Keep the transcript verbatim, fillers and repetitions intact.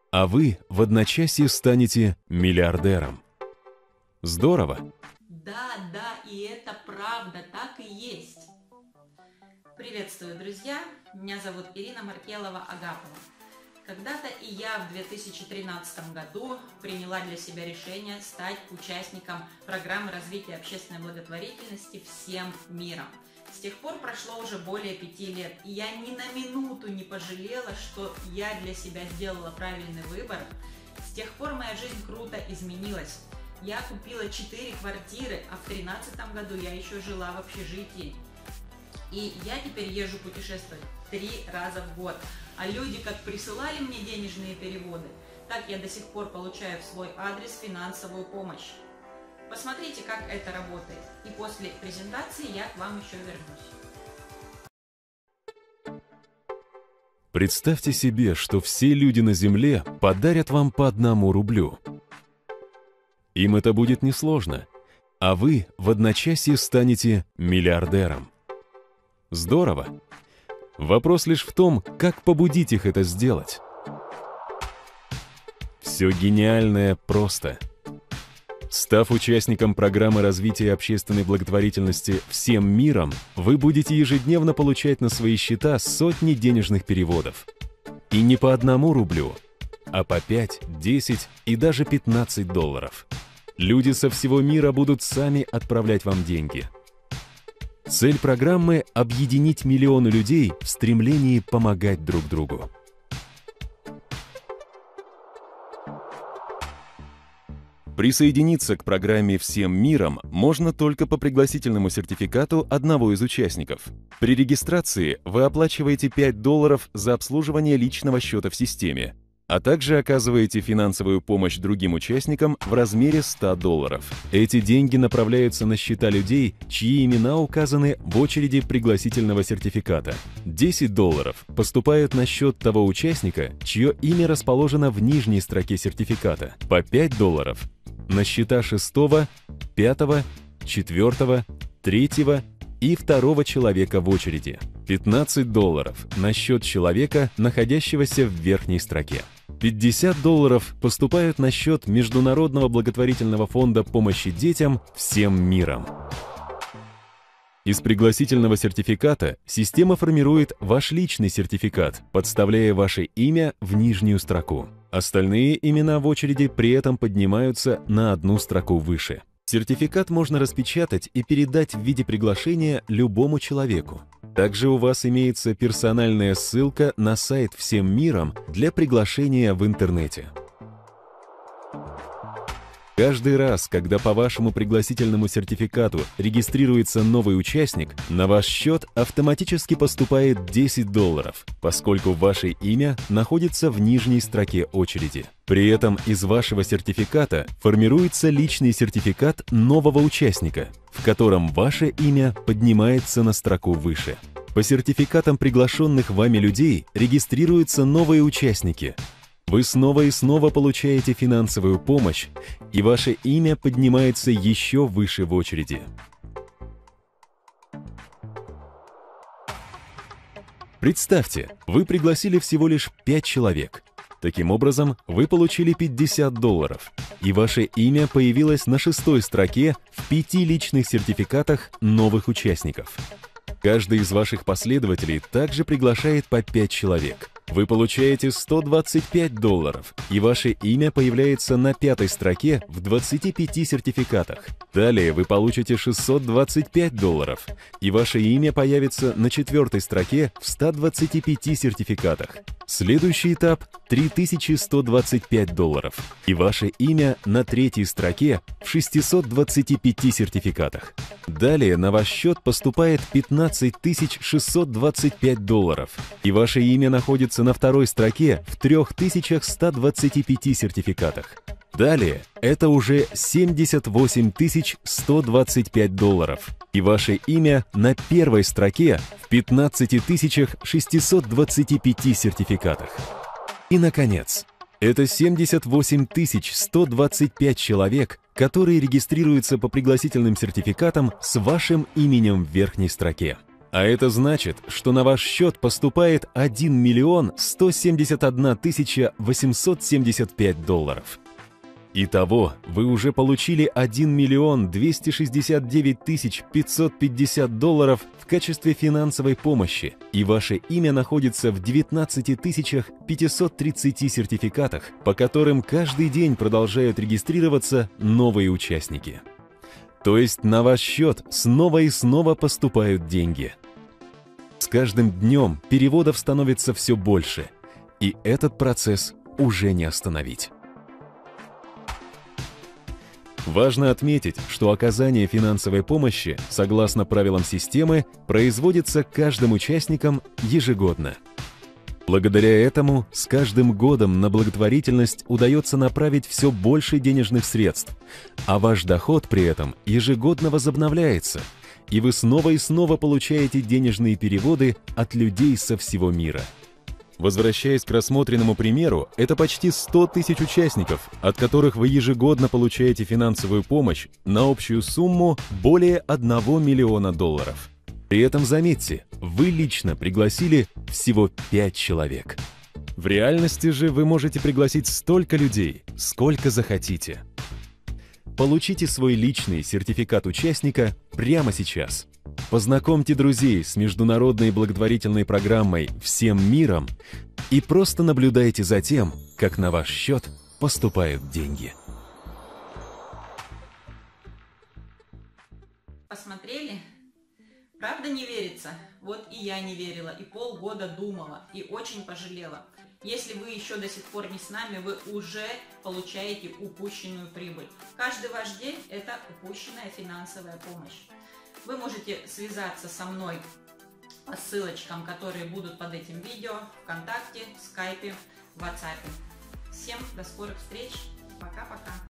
а вы в одночасье станете миллиардером. Здорово! Да, да, и это правда, так и есть. Приветствую, друзья! Меня зовут Ирина Маркелова-Агапова. Когда-то и я в две тысячи тринадцатом году приняла для себя решение стать участником программы развития общественной благотворительности всем миром. С тех пор прошло уже более пяти лет, и я ни на минуту не пожалела, что я для себя сделала правильный выбор. С тех пор моя жизнь круто изменилась. Я купила четыре квартиры, а в тринадцатом году я еще жила в общежитии. И я теперь езжу путешествовать три раза в год. А люди как присылали мне денежные переводы, так я до сих пор получаю в свой адрес финансовую помощь. Посмотрите, как это работает. И после презентации я к вам еще вернусь. Представьте себе, что все люди на Земле подарят вам по одному рублю. Им это будет несложно, а вы в одночасье станете миллиардером. Здорово! Вопрос лишь в том, как побудить их это сделать. Все гениальное просто. Став участником программы развития общественной благотворительности всем миром, вы будете ежедневно получать на свои счета сотни денежных переводов. И не по одному рублю, а по пять, десять и даже пятнадцать долларов. Люди со всего мира будут сами отправлять вам деньги. Цель программы – объединить миллионы людей в стремлении помогать друг другу. Присоединиться к программе «Всем миром» можно только по пригласительному сертификату одного из участников. При регистрации вы оплачиваете пять долларов за обслуживание личного счета в системе, а также оказываете финансовую помощь другим участникам в размере ста долларов. Эти деньги направляются на счета людей, чьи имена указаны в очереди пригласительного сертификата. десять долларов поступают на счет того участника, чье имя расположено в нижней строке сертификата. По пять долларов на счета шестого, пятого, четвертого, третьего и второго человека в очереди. пятнадцать долларов на счет человека, находящегося в верхней строке. пятьдесят долларов поступают на счет Международного благотворительного фонда помощи детям всем миром. Из пригласительного сертификата система формирует ваш личный сертификат, подставляя ваше имя в нижнюю строку. Остальные имена в очереди при этом поднимаются на одну строку выше. Сертификат можно распечатать и передать в виде приглашения любому человеку. Также у вас имеется персональная ссылка на сайт «Всем миром» для приглашения в интернете. Каждый раз, когда по вашему пригласительному сертификату регистрируется новый участник, на ваш счет автоматически поступает десять долларов, поскольку ваше имя находится в нижней строке очереди. При этом из вашего сертификата формируется личный сертификат нового участника, в котором ваше имя поднимается на строку выше. По сертификатам приглашенных вами людей регистрируются новые участники. Вы снова и снова получаете финансовую помощь, и ваше имя поднимается еще выше в очереди. Представьте, вы пригласили всего лишь пять человек. Таким образом, вы получили пятьдесят долларов, и ваше имя появилось на шестой строке в пяти личных сертификатах новых участников. Каждый из ваших последователей также приглашает по пять человек. Вы получаете сто двадцать пять долларов, и ваше имя появляется на пятой строке в двадцати пяти сертификатах. Далее вы получите шестьсот двадцать пять долларов, и ваше имя появится на четвертой строке в ста двадцати пяти сертификатах. Следующий этап – три тысячи сто двадцать пять долларов, и ваше имя на третьей строке в шестистах двадцати пяти сертификатах. Далее на ваш счет поступает пятнадцать тысяч шестьсот двадцать пять долларов, и ваше имя находится на второй строке в трёх тысячах ста двадцати пяти сертификатах. Далее это уже семьдесят восемь тысяч сто двадцать пять долларов, и ваше имя на первой строке в пятнадцати тысячах шестистах двадцати пяти сертификатах. И, наконец, это семьдесят восемь тысяч сто двадцать пять человек, которые регистрируются по пригласительным сертификатам с вашим именем в верхней строке. А это значит, что на ваш счет поступает один миллион сто семьдесят одна тысяча восемьсот семьдесят пять долларов. Итого вы уже получили один миллион двести шестьдесят девять тысяч пятьсот пятьдесят долларов в качестве финансовой помощи, и ваше имя находится в девятнадцати тысячах пятистах тридцати сертификатах, по которым каждый день продолжают регистрироваться новые участники. То есть на ваш счет снова и снова поступают деньги. С каждым днем переводов становится все больше, и этот процесс уже не остановить. Важно отметить, что оказание финансовой помощи, согласно правилам системы, производится каждым участником ежегодно. Благодаря этому с каждым годом на благотворительность удается направить все больше денежных средств, а ваш доход при этом ежегодно возобновляется, и вы снова и снова получаете денежные переводы от людей со всего мира. Возвращаясь к рассмотренному примеру, это почти сто тысяч участников, от которых вы ежегодно получаете финансовую помощь на общую сумму более одного миллиона долларов. При этом заметьте, вы лично пригласили всего пять человек. В реальности же вы можете пригласить столько людей, сколько захотите. Получите свой личный сертификат участника прямо сейчас. Познакомьте друзей с международной благотворительной программой «Всем миром» и просто наблюдайте за тем, как на ваш счет поступают деньги. Посмотрели? Правда не верится? Вот и я не верила, и полгода думала, и очень пожалела. Если вы еще до сих пор не с нами, вы уже получаете упущенную прибыль. Каждый ваш день – это упущенная финансовая помощь. Вы можете связаться со мной по ссылочкам, которые будут под этим видео, ВКонтакте, Скайпе, WhatsApp. Всем до скорых встреч. Пока-пока.